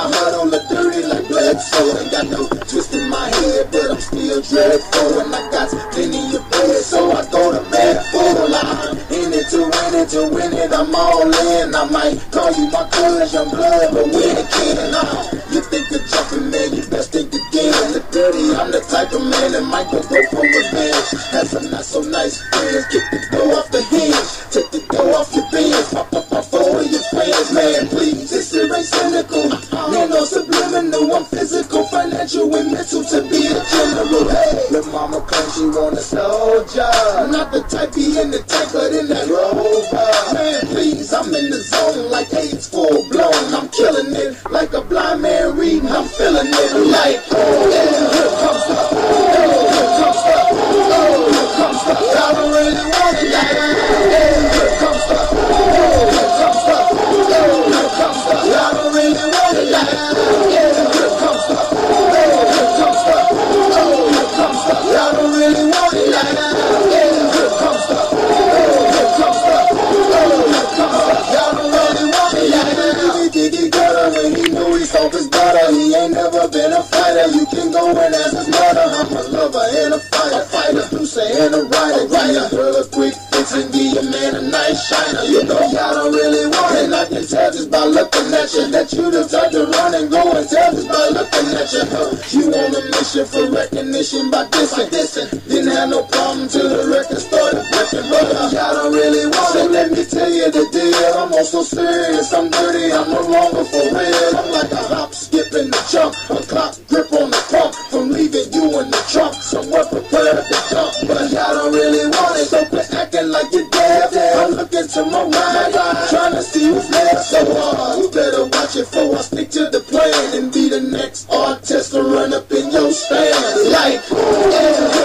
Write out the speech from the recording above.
My heart on the dirty like blood, so ain't got no twist in my head, but I'm still dreadful. And I got plenty of bread, so I go to bed full. I'm in it to win it, I'm all in. I might call you my cuz, young blood, but we ain't kidding. You think you're jumping, man, you best think again. The dirty, I'm the type of man that might go for revenge. Have some not so nice friends, kick the door off the hinge, take the door off your bins, pop up my phone with your friends, man, please. This shit ain't cynical, man, no subliminal. I'm physical, financial, and mental to be a general. Hey, the mama claims she want a soldier, not the type be in the tank, but in that rover. Man, please, I'm in the zone like AIDS full blown. I'm killing it like a blind man reading. I'm feeling it like, oh yeah, here comes the, oh, here comes the, oh, here comes the. I don't really want it like, yeah, here comes the, oh, here comes the, oh, here comes the. I don't really want it like, yeah, here comes the, oh, here comes the, oh, here comes the. I don't really want it like, yeah, here comes the, oh, here comes the, oh, here comes the. I don't really want it like, he gutter when he knew he sold his butter. He ain't never been a fighter. You can go and ask his mother. I'm a lover and a fighter, producer and a writer. Girl, a quick fix and give your man a nice shiner. You know y'all don't really want it. And I can tell just by looking at you that you the type to run and go and tell just by looking at you. You on a mission for recognition by dissing. Didn't have no problem till the record started breaking. But y'all don't really want it. Let me tell you the deal. I'm also serious. I'm dirty. I'm no longer for real. I'm like a hop, skip in the jump, a clock grip on the pump. From leaving you in the trunk, somewhere prepared to dump. But y'all don't really want it, so quit acting like you're dead. I'm looking to my right, trying to see who's next. So you better watch it before I stick to the plan and be the next artist to run up in your stand. Like, yeah.